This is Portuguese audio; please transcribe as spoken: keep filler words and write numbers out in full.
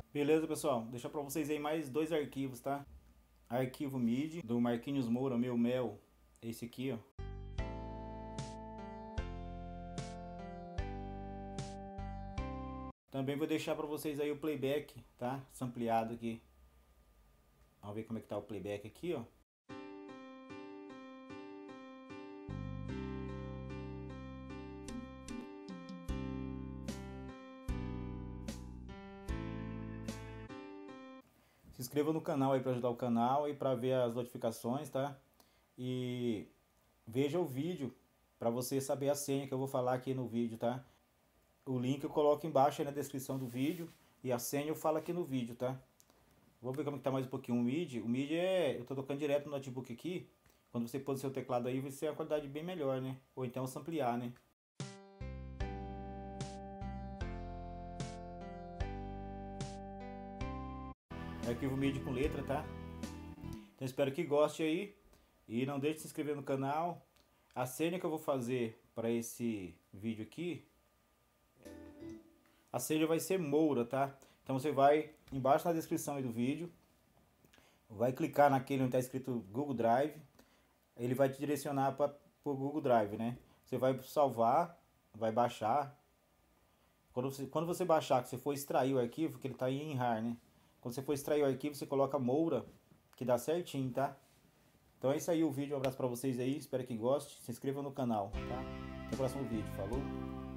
Beleza, pessoal? Deixa pra vocês aí mais dois arquivos, tá? Arquivo M I D I do Marquinhos Moura, meu mel, esse aqui, ó. Também vou deixar pra vocês aí o playback, tá? Sampleado aqui. Vamos ver como é que tá o playback aqui, ó. Se inscreva no canal aí para ajudar o canal e para ver as notificações, tá? E veja o vídeo para você saber a senha que eu vou falar aqui no vídeo, tá? O link eu coloco embaixo aí na descrição do vídeo e a senha eu falo aqui no vídeo, tá? Vou ver como que tá mais um pouquinho o M I D I. O M I D I é... eu tô tocando direto no notebook aqui. Quando você pôr o seu teclado aí vai ser a qualidade bem melhor, né? Ou então samplear, né? Arquivo M I D I com letra, tá? Então espero que goste aí. E não deixe de se inscrever no canal. A senha que eu vou fazer para esse vídeo aqui, a senha vai ser Moura, tá? Então você vai embaixo na descrição aí do vídeo, vai clicar naquele onde está escrito Google Drive, ele vai te direcionar para o Google Drive, né? Você vai salvar, vai baixar. Quando você, quando você baixar, que você for extrair o arquivo, que ele está em R A R, né? Quando você for extrair o arquivo, você coloca Moura, que dá certinho, tá? Então é isso aí o vídeo, um abraço pra vocês aí, espero que gostem, se inscrevam no canal, tá? Até o próximo vídeo, falou?